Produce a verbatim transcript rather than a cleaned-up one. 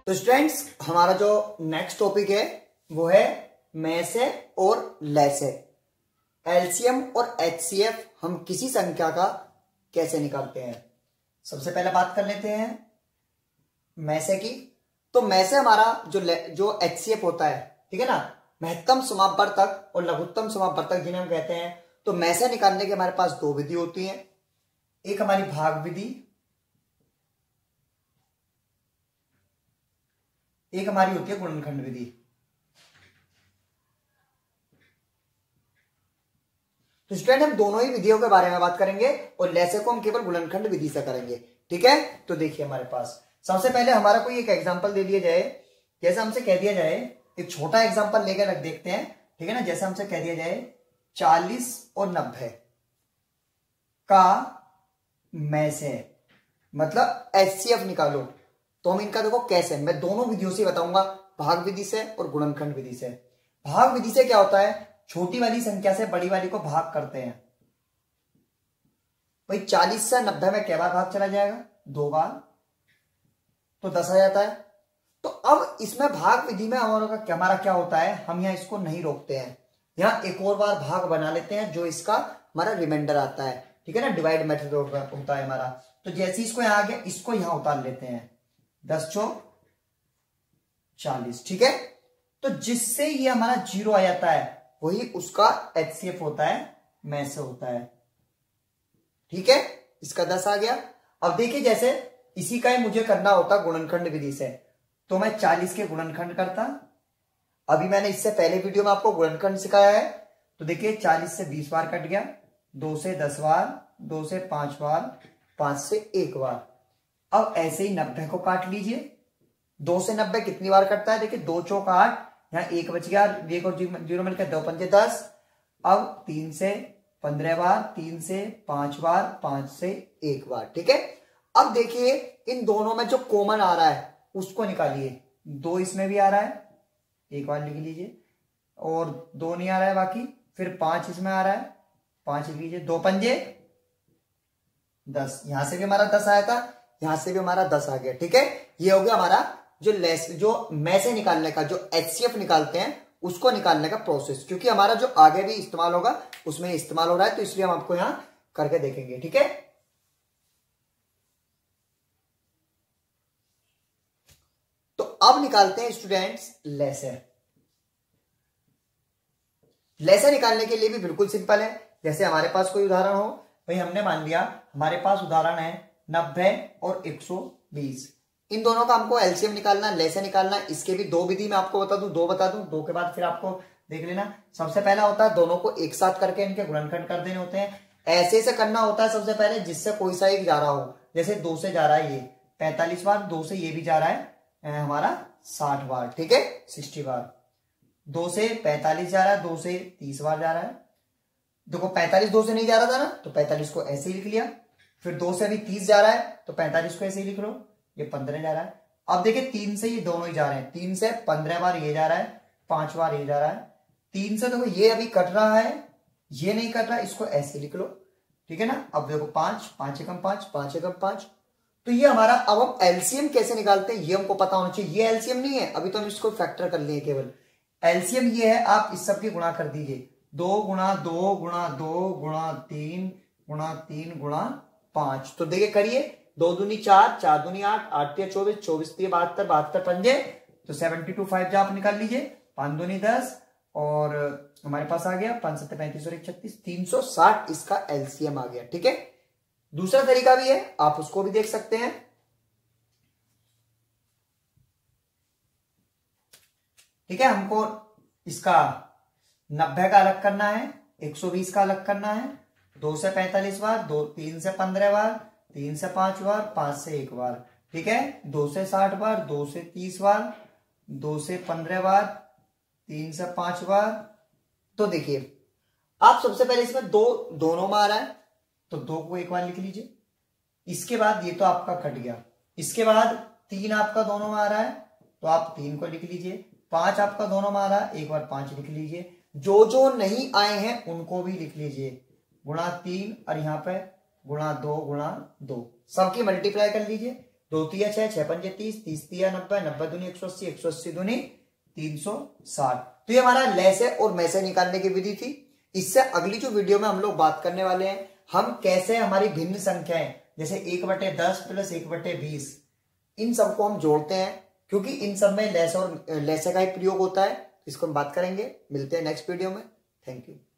तो स्टूडेंट्स हमारा जो नेक्स्ट टॉपिक है वो है में से और ले से। एलसीएम और एचसीएफ हम किसी संख्या का कैसे निकालते हैं। सबसे पहले बात कर लेते हैं में से की। तो में से हमारा जो जो एचसीएफ होता है, ठीक है ना, महत्तम समापवर्तक और लघुत्तम समापवर्तक जिन्हें हम कहते हैं। तो में से निकालने के हमारे पास दो विधि होती है। एक हमारी भाग विधि, एक हमारी होती है गुणनखंड विधि। तो स्टूडेंट हम दोनों ही विधियों के बारे में बात करेंगे और ले से को हम केवल गुणनखंड विधि से करेंगे, ठीक है। तो देखिए हमारे पास सबसे पहले हमारा कोई एक एग्जांपल दे दिया जाए। जैसे हमसे कह दिया जाए, एक छोटा एग्जांपल लेकर रख देखते हैं, ठीक है ना। जैसे हमसे कह दिया जाए चालीस और नब्बे का में से, मतलब एचसीएफ निकालो। तो हम इनका देखो कैसे, मैं दोनों विधियों से बताऊंगा, भाग विधि से और गुणनखंड विधि से। भाग विधि से क्या होता है, छोटी वाली संख्या से बड़ी वाली को भाग करते हैं। भाई चालीस से नब्बे में कै बार भाग चला जाएगा, दो बार, तो दस आ जाता है। तो अब इसमें भाग विधि में हमारा हमारा क्या होता है, हम यहाँ इसको नहीं रोकते हैं, यहाँ एक और बार भाग बना लेते हैं जो इसका हमारा रिमाइंडर आता है, ठीक है ना। डिवाइड मेथड होता है हमारा। तो जैसे इसको यहाँ आ गया, इसको यहाँ उतार लेते हैं, दस चौ चालीस, ठीक है। तो जिससे ये हमारा जीरो आ जाता है वही उसका एचसीएफ होता है, में से होता है, ठीक है। इसका दस आ गया। अब देखिए जैसे इसी का ही मुझे करना होता गुणनखंड विधि से, तो मैं चालीस के गुणनखंड करता। अभी मैंने इससे पहले वीडियो में आपको गुणनखंड सिखाया है। तो देखिए चालीस से बीस बार कट गया, दो से दस बार, दो से पांच बार, पांच से एक बार। अब ऐसे ही नब्बे को काट लीजिए। दो से नब्बे कितनी बार कटता है, देखिए दो चौक आठ, यहाँ एक बच गया, एक और जीरो मिलकर दो पंजे दस। अब तीन से पंद्रह बार, तीन से पांच बार, पांच से एक बार, ठीक है। अब देखिए इन दोनों में जो कॉमन आ रहा है उसको निकालिए। दो इसमें भी आ रहा है, एक बार लिख लीजिए, और दो नहीं आ रहा है बाकी, फिर पांच इसमें आ रहा है, पांच लिख लीजिए, दो पंजे दस। यहां से भी हमारा दस आया था, यहां से भी हमारा दस आ गया, ठीक है। ये हो गया हमारा जो लेस जो में से निकालने का, जो एचसीएफ निकालते हैं उसको निकालने का प्रोसेस। क्योंकि हमारा जो आगे भी इस्तेमाल होगा उसमें इस्तेमाल हो रहा है, तो इसलिए हम आपको यहां करके देखेंगे, ठीक है। तो अब निकालते हैं स्टूडेंट्स ले से। ले से निकालने के लिए भी बिल्कुल सिंपल है। जैसे हमारे पास कोई उदाहरण हो, भाई हमने मान लिया हमारे पास उदाहरण है नब्बे और एक सौ बीस। इन दोनों का हमको एलसीएम निकालना, ले से निकालना। इसके भी दो विधि मैं आपको बता दूं, दो बता दूं, दो के बाद फिर आपको देख लेना। सबसे पहला होता है दोनों को एक साथ करके इनके गुणनखंड कर देने होते हैं। ऐसे से करना होता है सबसे पहले जिससे कोई सा एक जा रहा हो। जैसे दो से जा रहा है ये पैंतालीस बार, दो से ये भी जा रहा है हमारा साठ बार, ठीक है, सिक्सटी बार। दो से पैंतालीस जा रहा है, दो से तीस बार जा रहा है। देखो पैंतालीस दो से नहीं जा रहा था ना, तो पैंतालीस को ऐसे ही लिख लिया। फिर दो से अभी तीस जा रहा है, तो पैंतालीस को ऐसे ही लिख लो, ये पंद्रह जा रहा है। अब देखिए तीन से ये दोनों ही जा रहे हैं, तीन से पंद्रह बार ये जा रहा है, पांच बार ये जा रहा है। तीन से देखो ये अभी कट रहा है, ये नहीं कट रहा, इसको ऐसे लिख लो, ठीक है ना। अब देखो पांच, पांच एकम पांच, पांच एकम पांच। तो ये हमारा, अब हम एलसीएम कैसे निकालते हैं ये हमको पता होना चाहिए। ये एलसीएम नहीं है, अभी तो हम इसको फैक्टर कर लिए केवल। एलसीएम ये है, आप इस सब की गुणा कर दीजिए, दो गुणा दो गुणा दो गुणा तीन गुणा तीन गुणा पांच। तो देखिए करिए, दो दूनी चार, चार दूनी आठ, आठ तिया चौबीस, चौबीस तिया बहत्तर, बहत्तर पंजे, तो सेवेंटी टू फाइव आप निकाल लीजिए। पांच दूनी दस, और हमारे पास आ गया पांच सत्तर पैंतीस और एक छत्तीस, तीन सौ साठ इसका एलसीएम आ गया, ठीक है। दूसरा तरीका भी है, आप उसको भी देख सकते हैं। ठीक है, हमको इसका नब्बे का अलग करना है, एक सौ बीस का अलग करना है। दो से पैंतालीस बार, दो तीन से पंद्रह बार, तीन से पांच बार, पांच से एक बार, ठीक है। दो से साठ बार, दो से तीस बार, दो से पंद्रह बार, तीन से पांच बार। तो देखिए आप सबसे पहले इसमें दो दोनों में आ रहा है, तो दो को एक बार लिख लीजिए। इसके बाद ये तो आपका कट गया। इसके बाद तीन आपका दोनों में आ रहा है, तो आप तीन को लिख लीजिए। पांच आपका दोनों में आ रहा है, एक बार पांच लिख लीजिए। जो जो नहीं आए हैं उनको भी लिख लीजिए, गुणा तीन, और यहां पे गुणा दो गुणा दो, सबकी मल्टीप्लाई कर लीजिए। दो तिया छह, छह पंजे तीस, तीस तिया नब्बे, नब्बे दूनी एक सौ अस्सी, एक सौ अस्सी दूनी तीन सौ साठ। तो ये हमारा लैसे और मैसे निकालने की विधि थी। इससे अगली जो वीडियो में हम लोग बात करने वाले हैं, हम कैसे हमारी भिन्न संख्याएं जैसे एक बटे दस प्लस एक बटे बीस, इन सबको हम जोड़ते हैं, क्योंकि इन सब में लैसे और लैसे का ही प्रयोग होता है। इसको हम बात करेंगे। मिलते हैं नेक्स्ट वीडियो में। Thank you.